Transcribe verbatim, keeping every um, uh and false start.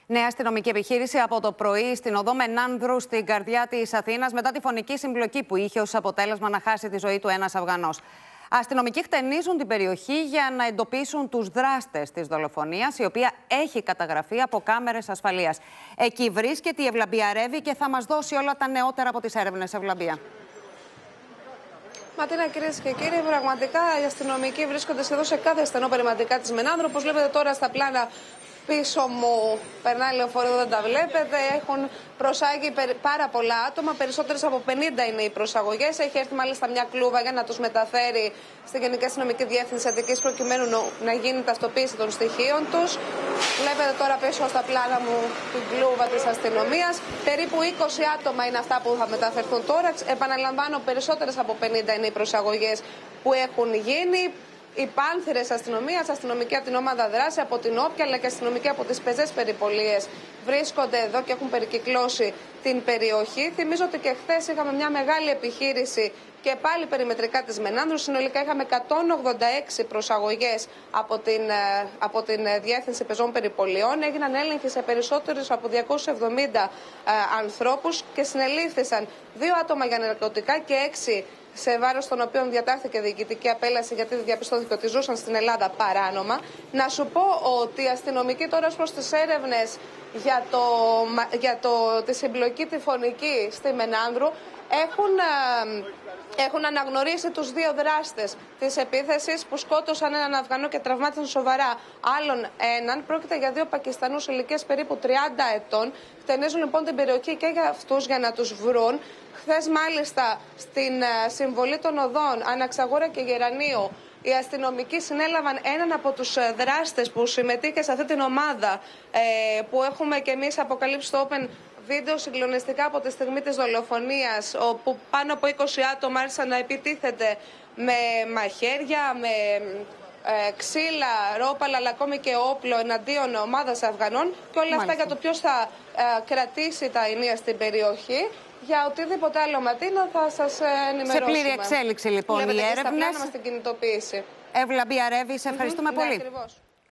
Νέα αστυνομική επιχείρηση από το πρωί στην οδό Μενάνδρου, στην καρδιά της Αθήνας, μετά τη φωνική συμπλοκή που είχε ως αποτέλεσμα να χάσει τη ζωή του ένας Αφγανός. Αστυνομικοί χτενίζουν την περιοχή για να εντοπίσουν τους δράστες της δολοφονίας, η οποία έχει καταγραφεί από κάμερες ασφαλείας. Εκεί βρίσκεται η Ευλαμπία Ρέβη και θα μας δώσει όλα τα νεότερα από τις έρευνες. Ευλαμπία. Ματίνα, κυρίες και κύριοι, πραγματικά οι αστυνομικοί βρίσκονται σχεδόν σε κάθε στενό περιματικά της Μενάνδρου. Όπως βλέπετε τώρα στα πλάνα πίσω μου, περνάει λεωφορείο, δεν τα βλέπετε. Έχουν προσάγει πάρα πολλά άτομα, περισσότερες από πενήντα είναι οι προσαγωγές. Έχει έρθει μάλιστα μια κλούβα για να τους μεταφέρει στη Γενική Αστυνομική Διεύθυνση Αττικής, προκειμένου να γίνει ταυτοποίηση των στοιχείων τους. Βλέπετε τώρα πίσω στα πλάνα μου την κλούβα της αστυνομίας. Περίπου είκοσι άτομα είναι αυτά που θα μεταφερθούν τώρα. Επαναλαμβάνω, περισσότερες από πενήντα είναι οι προσαγωγές που έχουν γίνει. Οι πάνθυρες αστυνομίας, αστυνομικοί από την ομάδα δράση, από την Όποια, αλλά και αστυνομικοί από τις πεζές περιπολίες βρίσκονται εδώ και έχουν περικυκλώσει την περιοχή. Θυμίζω ότι και χθες είχαμε μια μεγάλη επιχείρηση και πάλι περιμετρικά της Μενάνδρου. Συνολικά είχαμε εκατόν ογδόντα έξι προσαγωγές από την, από την Διεύθυνση Πεζών Περιπολιών. Έγιναν έλεγχοι σε περισσότερους από διακόσιους εβδομήντα ε, ανθρώπους και συνελήφθησαν δύο άτομα για ναρκωτικά και έξι σε βάρος των οποίων διατάχθηκε διοικητική απέλαση, γιατί διαπιστώθηκε ότι ζούσαν στην Ελλάδα παράνομα. Να σου πω ότι οι αστυνομικοί τώρα ως προς τις έρευνες για, το, για το, τη συμπλοκή τη φωνική στη Μενάνδρου έχουν, έχουν αναγνωρίσει τους δύο δράστες της επίθεσης που σκότωσαν έναν Αφγανό και τραυμάτισαν σοβαρά άλλον έναν. Πρόκειται για δύο Πακιστανούς ηλικίας περίπου τριάντα ετών. Χτενίζουν λοιπόν την περιοχή και για αυτούς για να τους βρουν. Χθες μάλιστα στην συμβολή των οδών Αναξαγόρα και Γερανίου οι αστυνομικοί συνέλαβαν έναν από τους δράστες που συμμετείχε σε αυτή την ομάδα ε, που έχουμε και εμείς αποκαλύψει στο Open βίντεο συγκλονιστικά από τη στιγμή της δολοφονίας, όπου πάνω από είκοσι άτομα άρχισαν να επιτίθεται με μαχαίρια, με ε, ξύλα, ρόπαλα αλλά ακόμη και όπλο εναντίον ομάδας Αφγανών και όλα αυτά για το ποιος θα ε, κρατήσει τα ενία στην περιοχή. Για οτιδήποτε άλλο, Ματίνα, θα σας ενημερώσουμε. Σε πλήρη εξέλιξη, λοιπόν, Βλέπετε οι έρευνες. Και στα πλάνα μας την κινητοποίηση. Ευλαμπία Ρέβη, σε ευχαριστούμε Mm-hmm. πολύ. Ναι, ακριβώς.